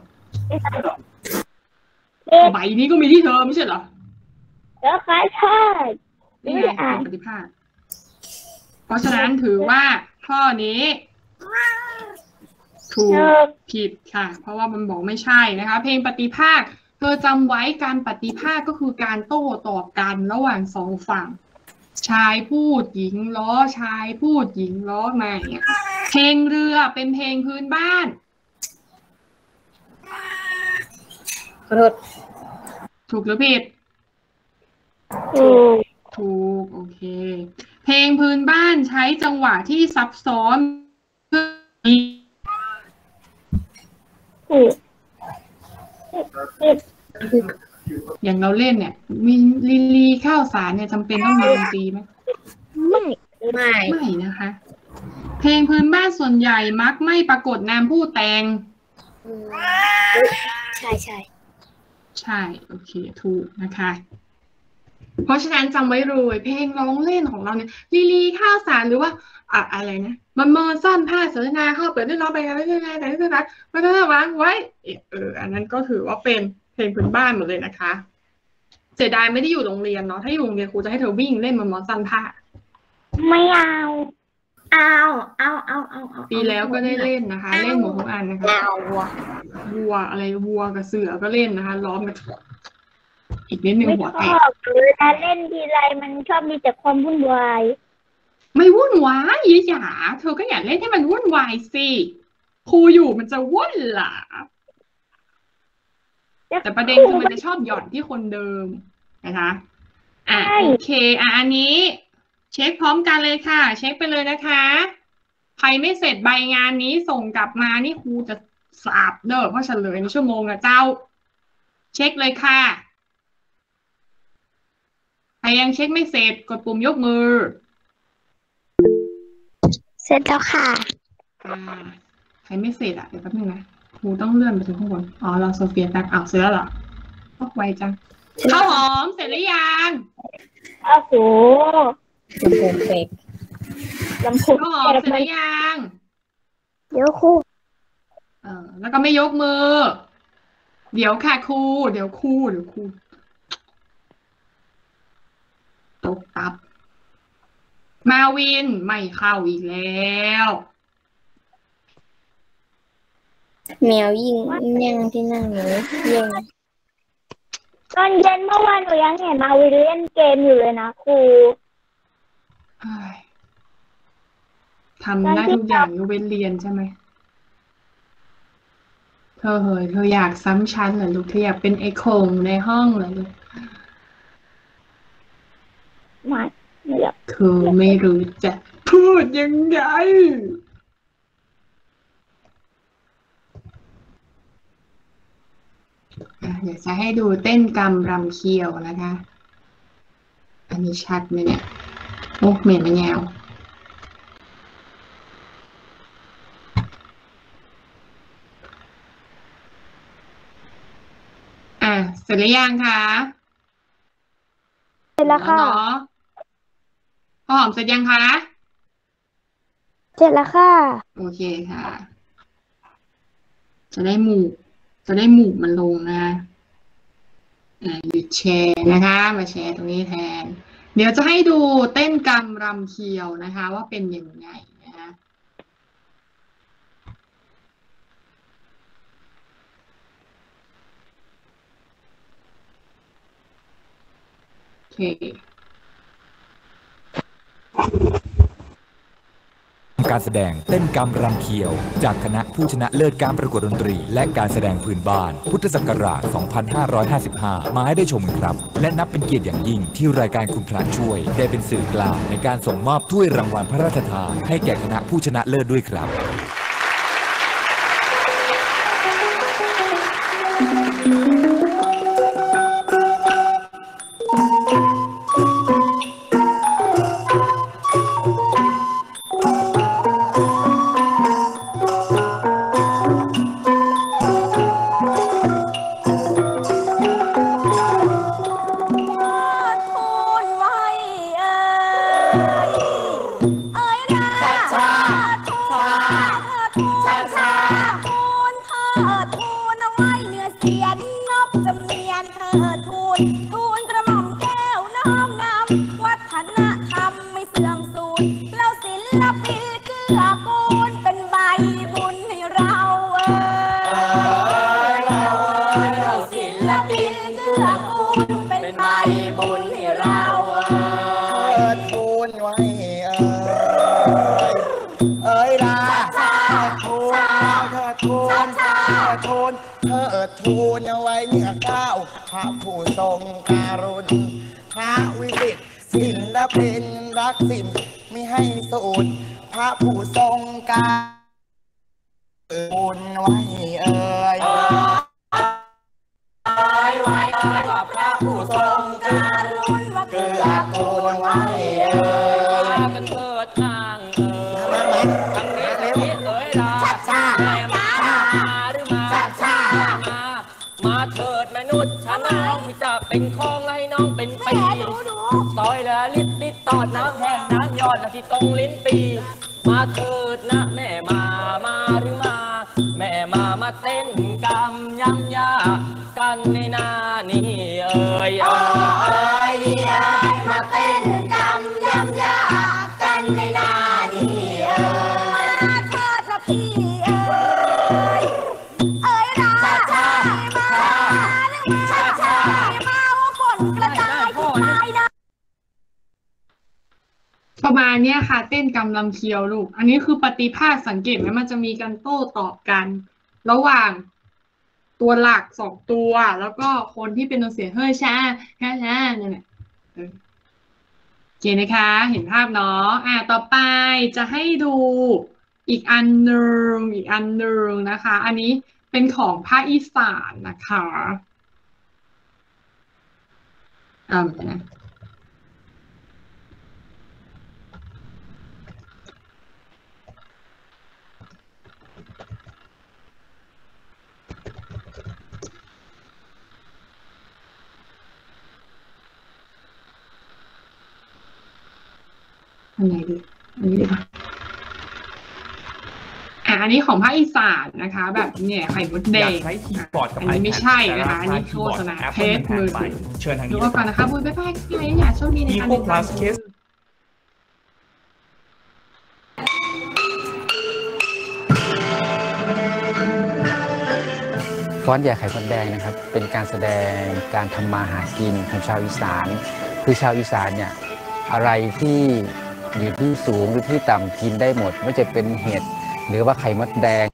เอ็ดใบนี้ก็มีที่เธอไม่ใช่เหรอแล้วใครใช่นี่ไม่ไงได้อ่านเพลงปฏิภาคเพราะฉะนั้นถือว่าข้อนี้ ถูกถูกผิดค่ะ เพราะว่ามันบอกไม่ใช่นะคะ เพลงปฏิภาคเธอจำไว้การปฏิภาคก็คือการโต้ตอบกันระหว่างสองฝั่ง ชายพูดหญิงล้อชายพูดหญิงล้อมาอย่างเงี้ยเพลงเรือเป็นเพลงพื้นบ้านขอโทษถูกหรือผิดถูกถูกโอเค เพลงพื้นบ้านใช้จังหวะที่ซับซ้อนเพื่อถูกผิดอย่างเราเล่นเนี่ยมีลีลีข้าวสารเนี่ยจำเป็นต้องมีดนตรีไหมไม่ไม่ไม่นะคะ เพลงพื้นบ้านส่วนใหญ่มักไม่ปรากฏนามผู้แต่งอืมใช่ใช่ใช่โอเคถูกนะคะเพราะฉะนั้นจำไว้เลยเพลงร้องเล่นของเราเนี่ยลีลีข้าวสารหรือว่าอะอะไรนะมันมอนซ่อนผ้าสนทนาเข้าเปิดด้วยร้องไปกันไม่ใช่ไงแต่ที่สุดท้ายมันก็วางไว้เอออันนั้นก็ถือว่าเป็นเพลงพื้นบ้านหมดเลยนะคะเสียดายไม่ได้อยู่โรงเรียนเนาะถ้าอยู่โรงเรียนครูจะให้เธอวิ่งเล่นมันมอนซ่อนผ้าไม่เอาเอาเอาเอาเอาเอาปีแล้วก็ได้เล่นนะคะ เล่นหมดทุกอันนะคะเอาวัววัวอะไรวัวกับเสือก็เล่นนะคะล้อมกันอีกนิดนึงไม่หัวชแตอก บเลยนะเล่นทีไรมันชอบมีแต่ความวุ่นวายไม่วุ่นวายยะหยาเธอก็อย่าเล่นให้มันวุ่นวายสิครูอยู่มันจะวุ่นล่ะแต่ประเด็นคือมันจะชอบหย่อนที่คนเดิมนะคะอ่ะโอเคอ่ะอันนี้เช็คพร้อมกันเลยค่ะ เช็คไปเลยนะคะใครไม่เสร็จใบงานนี้ส่งกลับมานี่ครูจะสาบเด้อเพราะเฉลยในชั่วโมงนะเจ้าเช็คเลยค่ะใครยังเช็คไม่เสร็จกดปุ่มยกมือเสร็จแล้วค่ะอ่าใครไม่เสร็จอ่ะเดี๋ยวแป๊บนึงนะครูต้องเลื่อนไปถึงข้างบนอ๋อเราโซเฟียแป๊บอ้าวเสร็จแล้วเหรอก็ไวจังข้าวหอมเสร็จหรือยังโอ้โหลำโพงเฟกลำโพงข้าวหอมเสร็จหรือยังเดี๋ยวครูเออแล้วก็ไม่ยกมือเดี๋ยวค่ะครูเดี๋ยวครูเดี๋ยวครูตกตับมาวินไม่เข้าอีกแล้วแมวยิงยังที่นั่งหนูยิงตอนเย็นเมื่อวานหนูยังเห็นมาวินเล่นเกมอยู่เลยนะครูเฮ้ยทำได้ทุกอย่างยกเว้นเรียนใช่ไหมเธอเฮ้ยเธออยากซ้ำชั้นเหรอลูกเธออยากเป็นไอ้โคงในห้องเหรอลูกมาเดี๋ยวเธอไม่รู้จะพูดยังไงอ่ะเดี๋ยวจะให้ดูเต้นกำรำเคียวนะคะ อันนี้ชัดไหมเนี่ยโอ้เหม็นมันยาวอ่ะเสร็จหรือยังคะเสร็จแล้วค่ะข้าวหอมเสร็จยังคะเสร็จแล้วค่ะโอเคค่ะ จะได้หมู่จะได้หมู่มันลงนะอ่าหยุดแชร์นะคะ มาแชร์ตรงนี้แทน เดี๋ยวจะให้ดูเต้นกำรำเคียวนะคะ ว่าเป็นยังไงนะคะโอเคการแสดงเต้นกำรำเขียวจากคณะผู้ชนะเลิศการประกวดดนตรีและการแสดงพื้นบ้านพุทธศักราช สองพันห้าร้อยห้าสิบห้า มาให้ได้ชมครับ และนับเป็นเกียรติอย่างยิ่งที่รายการคุณพระช่วยได้เป็นสื่อกลางในการส่งมอบถ้วยรางวัลพระราชทานให้แก่คณะผู้ชนะเลิศด้วยครับทูลเอาไว้เมื่อเก้าพระผู้ทรงการุณพระวิสิตศิลปินรักสินไม่ให้สูญพระผู้ทรงการุณไว้เอ่ยไว้ว่าพระผู้ทรงการุณว่าเกือกูลไว้เอ่ยกันเถิดทางเอ่ยทางนี้เร็วเอ่ยลาช้ามาเถิดมนุษย์ฉันน้องจะเป็นของให้น้องเป็นไปลิดลิดตอดน้ำแห้งน้ำยอดนะที่ตรงลิ้นปีมาเถิดนะแม่มามาหรือมาแม่มามาเต้นกำยำยากันในนานี่เอ่ยเอ่ยเอ่ยมาเต้นกำยำยากันในนานี่เอ่ยมาเถิดนะพี่เอ่ยเอ่ยนะชาชามาชาชามาว่าฝนกระจายทุกทายนะประมาณเนี้ยค่ะเต้นกำลำเคียวลูกอันนี้คือปฏิภาคสังเกตไหมมันจะมีการโต้ตอบกัน ระหว่างตัวหลักสองตัวแล้วก็คนที่เป็นตัวเสียงเฮ้ยช้าช้าช้าเนี่ยแหละโอเคนะคะเห็นภาพเนาะอ่าต่อไปจะให้ดูอีกอันหนึ่งอีกอันหนึ่งนะคะ อันนี้เป็นของภาคอีสานนะคะอ่าเหมือนกันนะอันไหนดีอันนี้ดีป่ะอ่ะอันนี้ของภาคอีสานนะคะ แบบเนี่ยไข่มดแดอยาง กใช้คีย์บอร์ดกับอันนี้ไม่ใช่นะคะอันนี้โฆษณาเพจมือถือเชิญทางดูนี้ว่าก่อนนะคะบุญบ๊ายบายใครอยากโชคดีในการ Eco Plus Case ฟ้อนใหญ่ไข่มดแดงนะครับเป็นการแสดงการทำมาหากินของชาวอีสานคือชาวอีสานเนี่ยอะไรที่อยู่ที่สูงหรือที่ต่ำกินได้หมดไม่ว่าจะเป็นเห็ดหรือว่าไข่มดแดง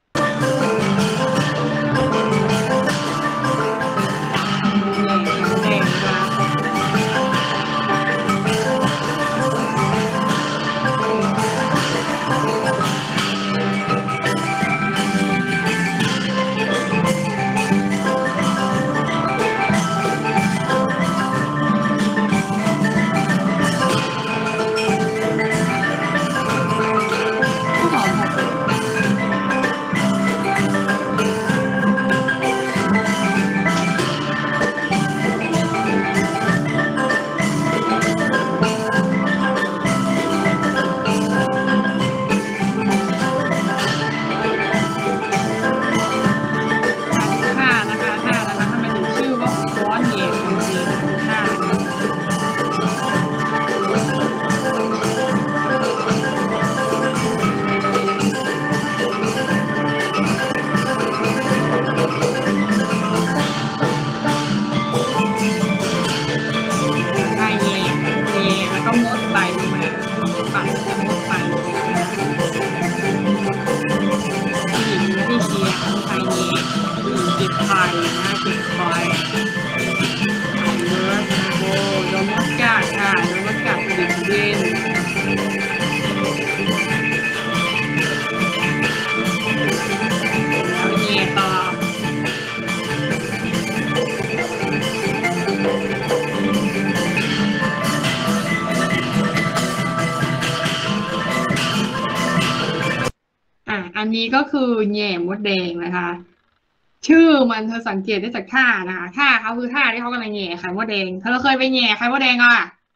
อันนี้ก็คือแหน่มดแดงนะคะ ชื่อมันเธอสังเกตได้จากท่านะคะท่าเขาคือท่าที่เขากำลังแหน่ไข่มดแดงเธอเคยไปแหน่ไข่มดแดงอ่ะ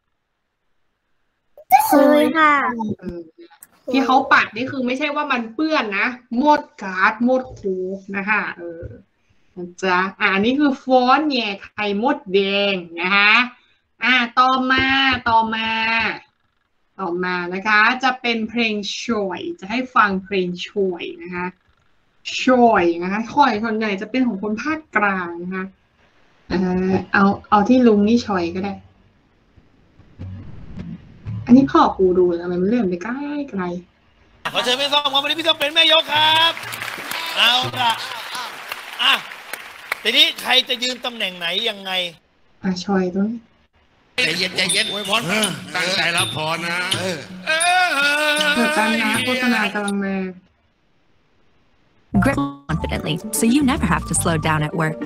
เคยค่ะที่เขาปัดนี่คือไม่ใช่ว่ามันเปื้อนนะมดการ์ดมดคูนะคะเออนะจ๊ะอ่านี่คือฟ้อนแหน่ไข่มดแดงนะคะอ่าต่อมาต่อมาต่อมานะคะจะเป็นเพลงช่วยจะให้ฟังเพลงช่วยนะคะช่วยนะคะช่วยส่วนใหญ่จะเป็นของคนภาคกลางนะคะเอ่อเอาเอาที่ลุงนี่ช่วยก็ได้อันนี้พ่อครูดูทำไมมันเลื่อนไปใกล้ไกลขอเชิญพี่ส้มครับวันนี้พี่ส้มเป็นแม่ยกครับเอาละอ่ะทีนี้ใครจะยืนตำแหน่งไหนยังไงอ่ะช่วยตรงนี้ใจเย็นใจเย็นอวยพรตั้งใจรับพรนะเออเออเปิดตามนะโฆษณากำลังมา Grip confidently, so you never have to slow down at work.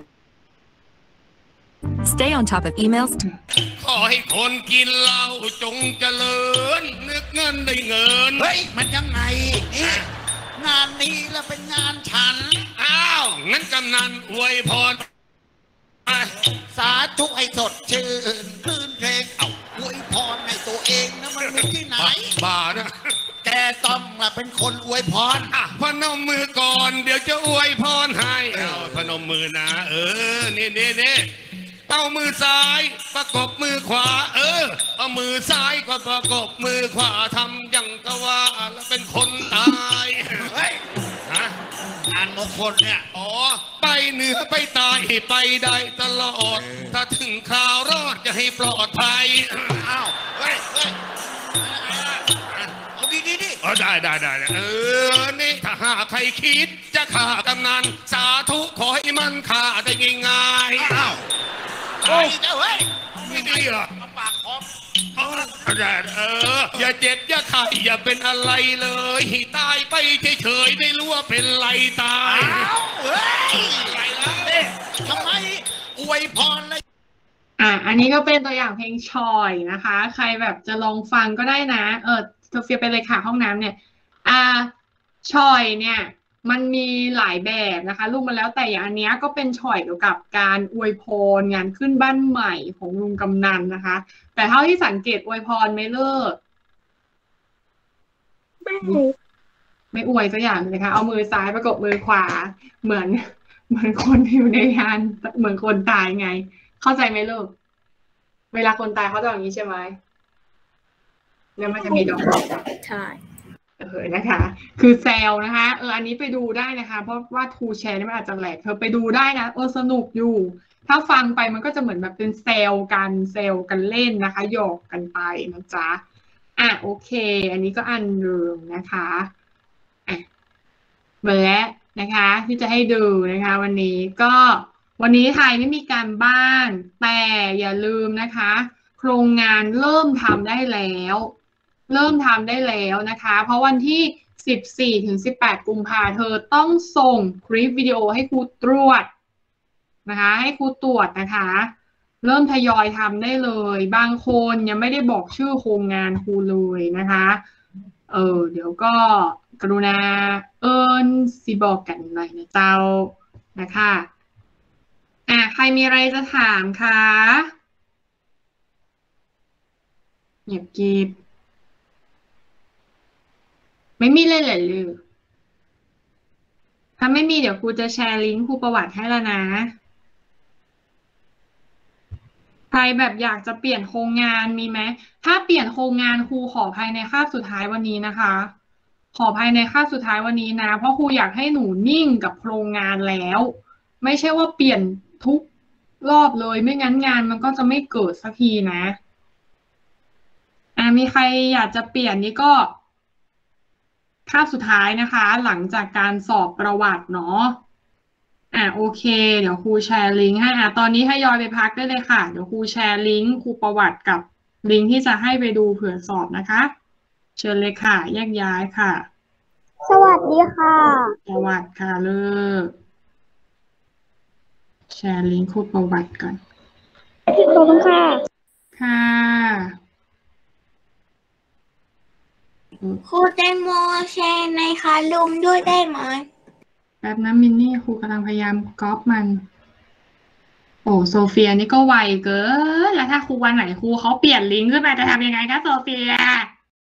Stay on top of emails. ขอให้คนกินเหล้าจงเจริญนึกเงินได้เงินเฮ้ยมันยังไงนี่งานนี้แล้วเป็นงานฉันอ้าวงั้นกำนันอวยพรสาธุให้สดชื่นคลื่นเพลงเอาอวยพรให้ตัวเอเองนะมันมีที่ไหนบ้านะแกต้องละเป็นคนอวยพรอ่ะพนมมือก่อนเดี๋ยวจะอวยพรให้เอาพนมมือนะเออนี่นี่นี่เอามือซ้ายประกบมือขวาเออเอามือซ้ายก็ประกบมือขวาทำอย่างกะว่าแล้วเป็นคนตายเฮ้ยฮะงานมงคลเนี่ยอ๋อไปเหนือไปใต้ไปได้ตลอดถ้าถึงข่าวรอดจะให้ปลอดภัยอ้าวเฮ้ยเฮ้ยเอาดีดีดิอ๋อได้ได้ได้เออนี่ถ้าหากใครคิดจะฆ่ากำนันสาธุขอให้มันฆ่าได้ง่ายๆอ้าวโอ้ยเฮ้ยไม่ดีเหรอปากคอมเอออย่าเจ็บอย่าไข้อย่าเป็นอะไรเลยตายไปเฉยๆไม่รู้ว่าเป็นไรตายเฮ้ยอะไรล่ะทำไมอวยพรเลยอ่ะอันนี้ก็เป็นตัวอย่างเพลงชอยนะคะ ใครแบบจะลองฟังก็ได้นะเออโซเฟียไปเลยค่ะห้องน้ำเนี่ยอ่าชอยเนี่ยมันมีหลายแบบนะคะลูกมันแล้วแต่อย่างอันนี้ก็เป็นฉ่อยเกี่ยวกับการอวยพรงานขึ้นบ้านใหม่ของลุงกำนันนะคะแต่เท่าที่สังเกตอวยพรไม่เลิกไม่ไม่อวยสักอย่างเลยค่ะเอามือซ้ายประกบมือขวาเหมือนเหมือนคนอยู่ในงานเหมือนคนตายไงเข้าใจไหมลูกเวลาคนตายเขาจะอย่างนี้ใช่ไหมแล้วมันจะมีดอกใช่เออนะคะคือแซลนะคะเอออันนี้ไปดูได้นะคะเพราะว่าทูแชร์นี่มันอาจจะแหลกเธอไปดูได้นะเออสนุกอยู่ถ้าฟังไปมันก็จะเหมือนแบบเป็นแซลกันแซลกันเล่นนะคะหยอกกันไปนะจ๊ะอ่ะโอเคอันนี้ก็อันหนึ่งนะคะอ่ะหมดแล้วนะคะที่จะให้ดูนะคะวันนี้ก็วันนี้ไทยไม่มีการบ้านแต่อย่าลืมนะคะโครงงานเริ่มทำได้แล้วเริ่มทำได้แล้วนะคะเพราะวันที่สิบสี่ถึงสิบแปดกุมภาพันธ์เธอต้องส่งคลิปวิดีโอให้ครูตรวจนะคะให้ครูตรวจนะคะเริ่มทยอยทำได้เลยบางคนยังไม่ได้บอกชื่อโครงงานครูเลยนะคะเออเดี๋ยวก็กรุณาเอิญสิบอกกันหน่อยนะเจ้านะคะอ่ะใครมีอะไรจะถามคะเงียบกีบไม่มีเลยเหรอลือถ้าไม่มีเดี๋ยวครูจะแชร์ลิงก์ครูประวัติให้แล้วนะใครแบบอยากจะเปลี่ยนโครงงานมีไหมถ้าเปลี่ยนโครงงานครูขอภายในคาบสุดท้ายวันนี้นะคะขอภายในคาบสุดท้ายวันนี้นะเพราะครูอยากให้หนูนิ่งกับโครงงานแล้วไม่ใช่ว่าเปลี่ยนทุกรอบเลยไม่งั้นงานมันก็จะไม่เกิดสักทีนะอ่ามีใครอยากจะเปลี่ยนนี่ก็คาบสุดท้ายนะคะหลังจากการสอบประวัติเนาะอ่ะโอเคเดี๋ยวครูแชร์ลิงก์ให้อ่ะตอนนี้ทยอยไปพักได้เลยค่ะเดี๋ยวครูแชร์ลิงก์ครูประวัติกับลิงก์ที่จะให้ไปดูเผื่อสอบนะคะเชิญเลยค่ะแยกย้ายค่ะสวัสดีค่ะประวัติค่ะเลิกแชร์ลิงก์ครูประวัติก่อนขอบคุณค่ะค่ะครูแตงโมแชร์ในคาลุมด้วยได้ไหมแป๊บนะมินนี่ครูกำลังพยายามก๊อปมันโอ้โซเฟียนี่ก็ไวเกินแล้วถ้าครูวันไหนครูเขาเปลี่ยนลิงก์ขึ้นมาจะทำยังไงคะโซเฟีย